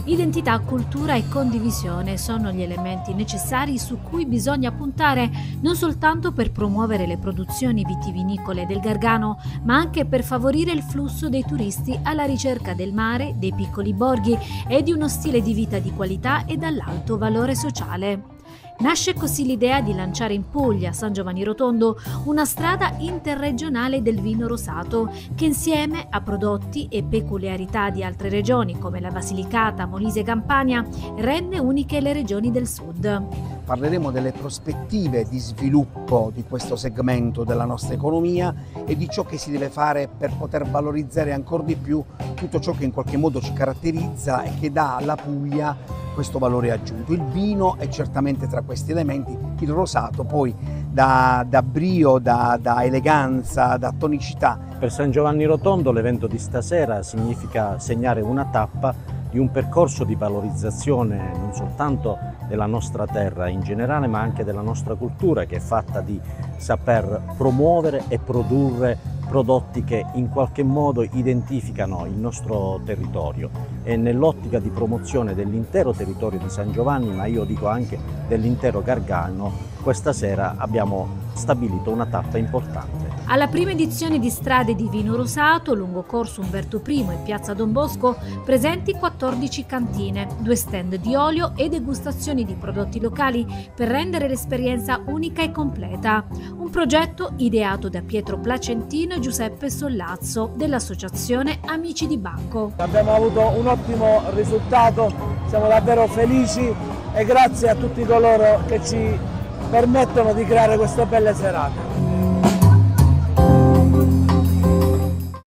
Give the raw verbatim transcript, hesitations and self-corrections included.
Identità, cultura e condivisione sono gli elementi necessari su cui bisogna puntare non soltanto per promuovere le produzioni vitivinicole del Gargano, ma anche per favorire il flusso dei turisti alla ricerca del mare, dei piccoli borghi e di uno stile di vita di qualità e dall'alto valore sociale. Nasce così l'idea di lanciare in Puglia, San Giovanni Rotondo, una strada interregionale del vino rosato che insieme a prodotti e peculiarità di altre regioni come la Basilicata, Molise e Campania rende uniche le regioni del sud. Parleremo delle prospettive di sviluppo di questo segmento della nostra economia e di ciò che si deve fare per poter valorizzare ancora di più tutto ciò che in qualche modo ci caratterizza e che dà alla Puglia questo valore aggiunto. Il vino è certamente tra questi elementi, il rosato poi da, da brio, da, da eleganza, da tonicità. Per San Giovanni Rotondo l'evento di stasera significa segnare una tappa di un percorso di valorizzazione non soltanto della nostra terra in generale, ma anche della nostra cultura, che è fatta di saper promuovere e produrre prodotti che in qualche modo identificano il nostro territorio, e nell'ottica di promozione dell'intero territorio di San Giovanni, ma io dico anche dell'intero Gargano, questa sera abbiamo stabilito una tappa importante. Alla prima edizione di Strade di Vino Rosato, lungo Corso Umberto Primo e Piazza Don Bosco, presenti quattordici cantine, due stand di olio e degustazioni di prodotti locali per rendere l'esperienza unica e completa. Un progetto ideato da Pietro Placentino e Giuseppe Sollazzo dell'associazione Amici di Bacco. Abbiamo avuto un ottimo risultato, siamo davvero felici e grazie a tutti coloro che ci permettono di creare queste belle serate.